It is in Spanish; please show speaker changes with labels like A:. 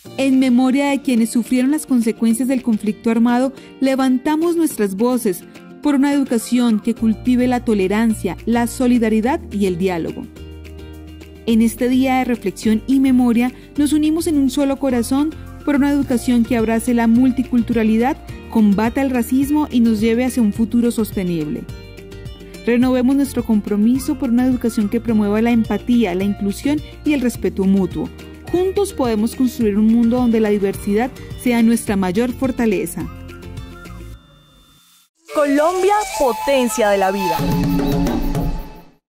A: En memoria de quienes sufrieron las consecuencias del conflicto armado, levantamos nuestras voces por una educación que cultive la tolerancia, la solidaridad y el diálogo. En este día de reflexión y memoria, nos unimos en un solo corazón por una educación que abrace la multiculturalidad, combata el racismo y nos lleve hacia un futuro sostenible. Renovemos nuestro compromiso por una educación que promueva la empatía, la inclusión y el respeto mutuo. Juntos podemos construir un mundo donde la diversidad sea nuestra mayor fortaleza.
B: Colombia, potencia de la vida.